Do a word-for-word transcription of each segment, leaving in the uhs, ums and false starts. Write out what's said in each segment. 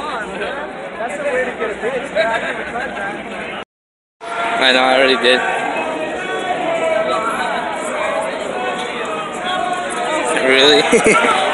That's the way to get a bitch, man. I never tried that. I know, I already did. Really?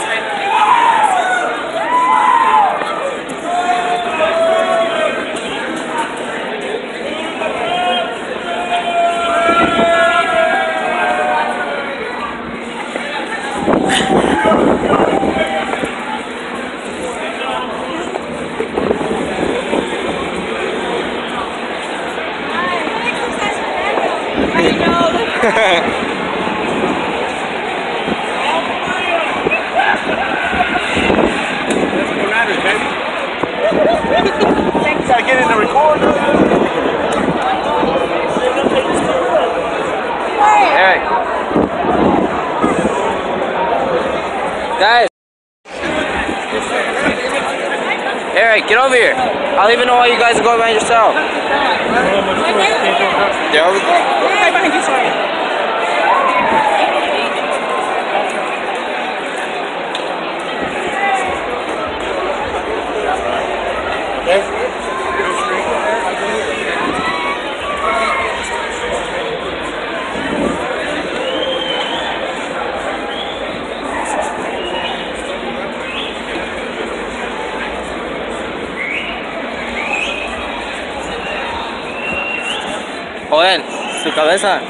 Gotta get in the recorder. Eric. Guys. Eric, get over here. I don't even know why you guys are going by yourself. They're over there. Joel, su cabeza.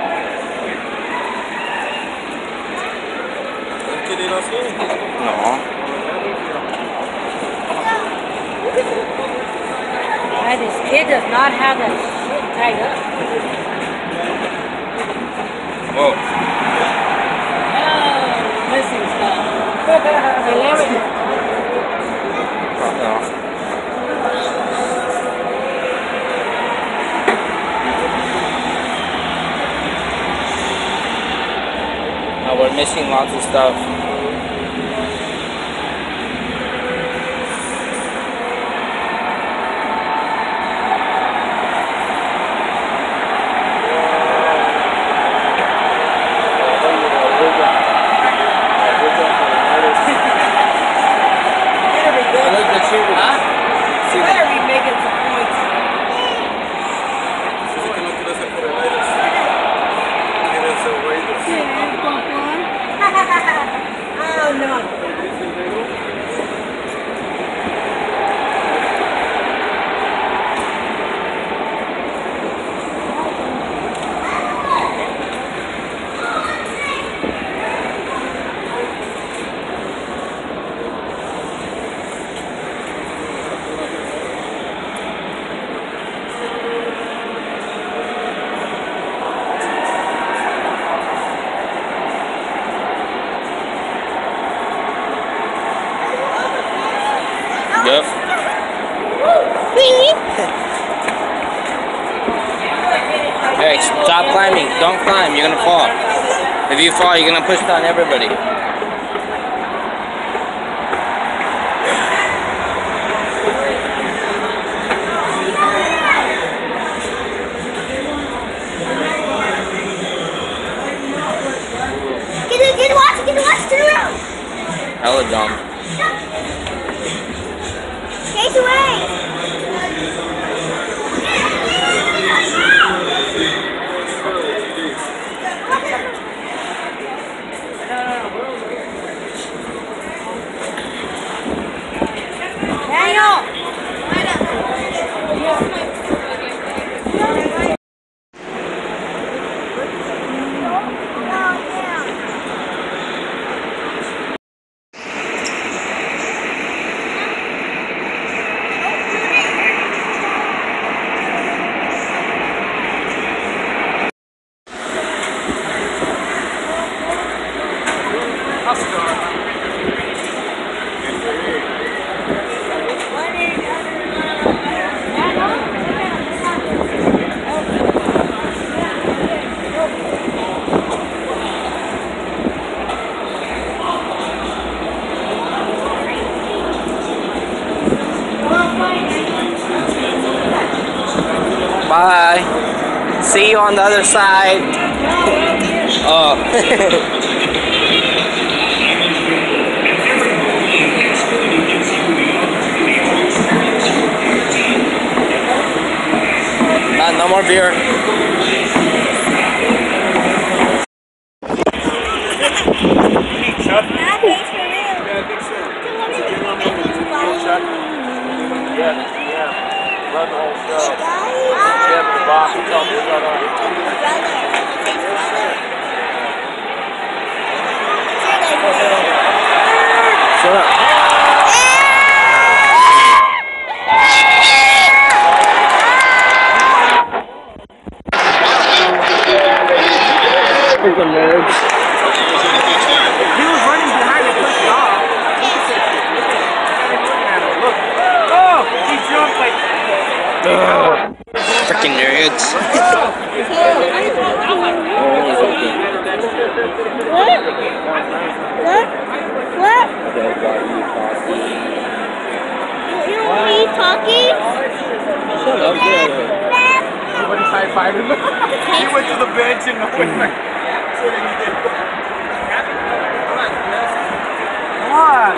No. And this kid does not have that shit tied up. Whoa. Oh, missing stuff. eleven. No. No, we're missing lots of stuff. Yep. Hey, stop climbing. Don't climb. You're gonna fall. If you fall, you're gonna push down everybody. Get, get watch, get watch, turn around. Hella dumb. Chase away. Daniel. Bye. See you on the other side. Oh. One more beer. Chuck? Nah, thanks for real. Yeah, I think so. Chuck? Yeah, yeah. Run the whole show. Guys. Yeah, the boss will tell me shut up. Shut up. Freaking nerds. He was running behind and pushed it off. Look. Oh, he jumped like. Freaking nerds. What? What? What? You want me talking? Shut up, get out of here. Everybody's high fiving him. He went to the bench and went back. Come on.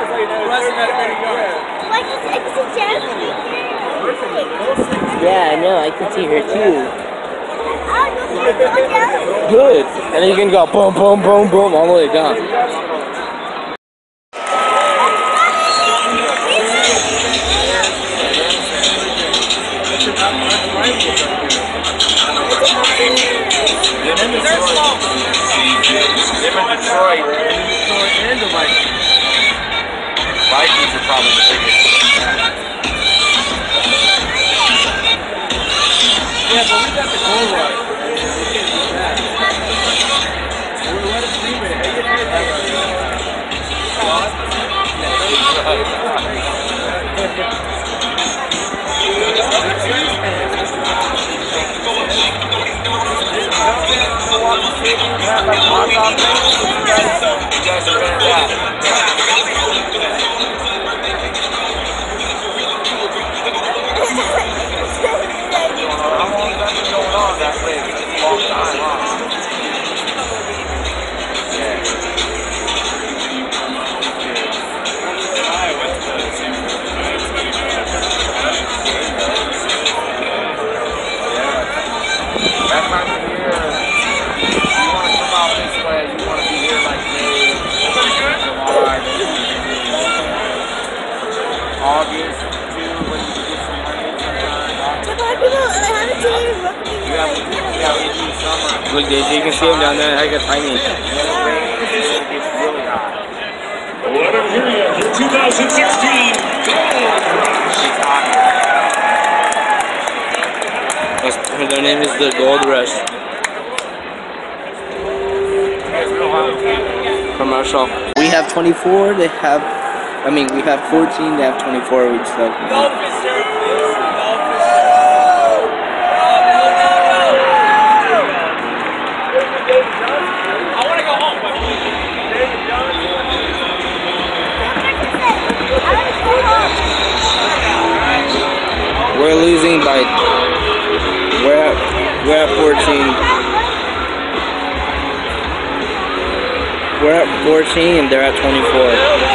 Like it's it's a chance. Yeah, I know, I can see her too. Oh, Good. And then you can go boom, boom, boom, boom all the way down. Detroit. Detroit and the Vikings. Vikings are probably the biggest. Yeah, but we got the goal right. We're let us leave it. Look, Daisy, you can see him down there. I got tiny. What a period in two thousand sixteen. Their name is the Gold Rush. Commercial. We have twenty-four. They have. I mean, we have fourteen. They have twenty-four. We just have. We're losing by. We're at, we're at fourteen. We're at fourteen and they're at twenty-four.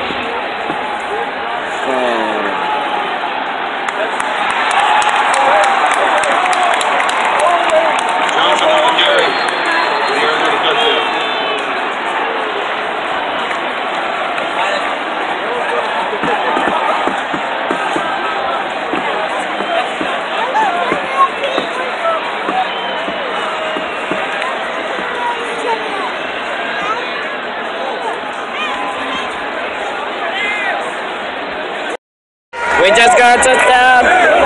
We just got a touchdown!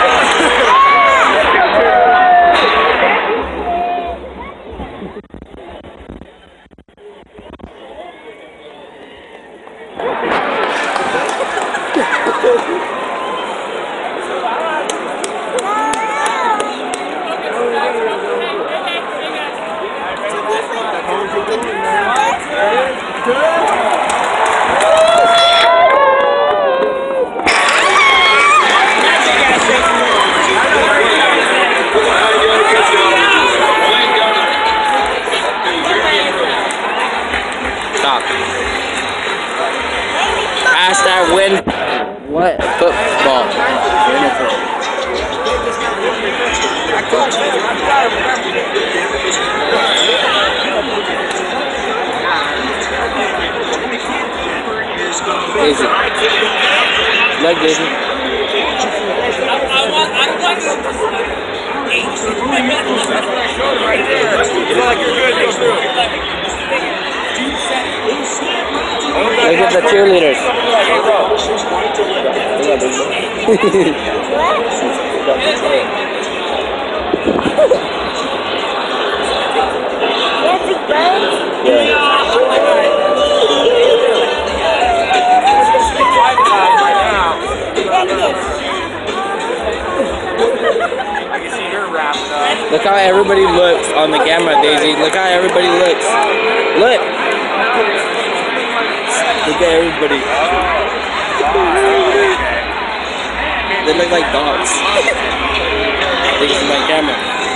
Stop. Hashtag win. What? Football. Win a football. Daisy. Look, Daisy. Right there. You feel like you're good, go through. Look at the cheerleaders. I can see her wrapped up. Look how everybody looks on the camera, Daisy. Look how everybody looks. Look. Look at everybody. They look like dogs. This is my camera.